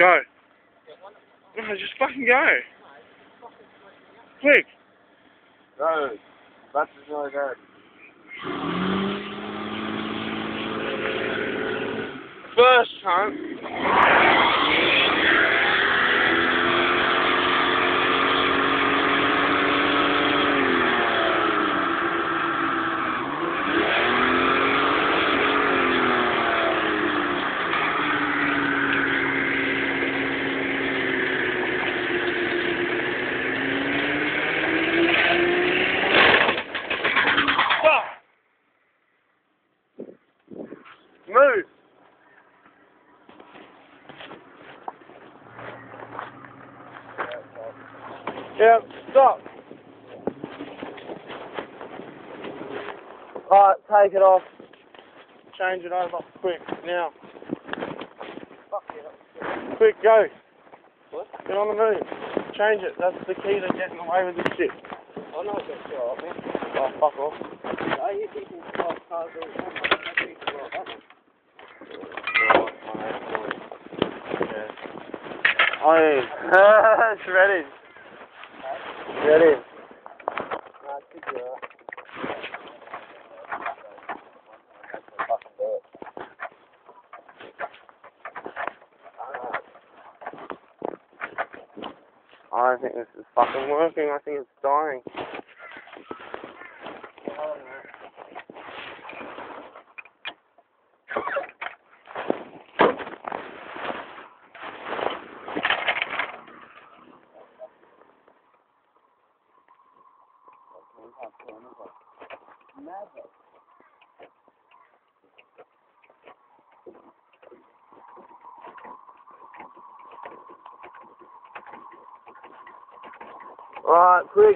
Go. No, just fucking go. Quick. Go. That's really good. First, hunt. Move. Yeah, stop. Alright, take it off. Change it over. Quick, now. Fuck yeah. Quick, go. What? Get on the move. Change it. That's the key to getting away with this shit. I know it's shit off, man. Oh, fuck off. No, you people drive cars all the time. I don't think it's right, that one. Oh, it's ready. Ready. No, it's good, yeah. I don't think this is fucking working. I think it's dying. Alright, quick.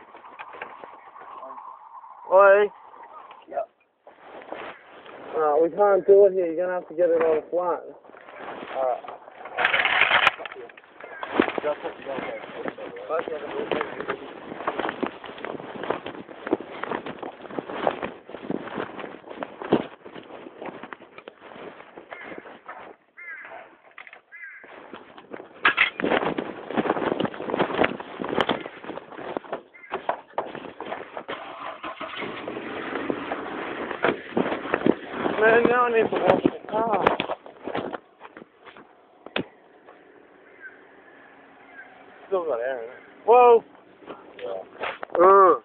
Oi. Yep. Alright, we can't do it here. You're gonna have to get it on flat. Alright. Man, now I need to wash the car. Still got air in it. Whoa! Yeah.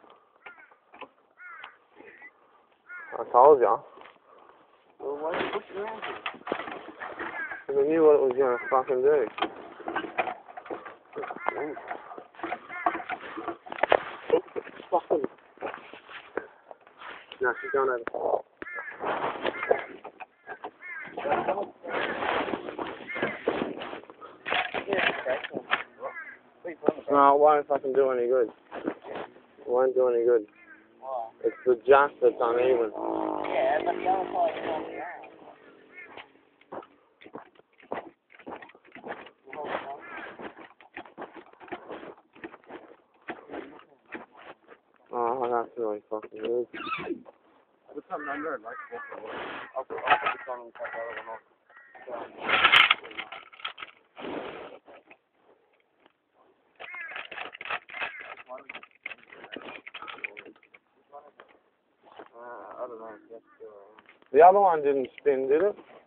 I told ya. Well, why are you pushing around here? Because I knew what it was gonna fucking do. Fucking. No, she's going over. No, it won't fucking do any good. It won't do any good. Why? It's the jack that's uneven. Yeah, but the other side is on the ground. Oh, that's really fucking good. Put something under it, like, I'll put this on and cut the other one off. I don't know. The other one didn't spin, did it?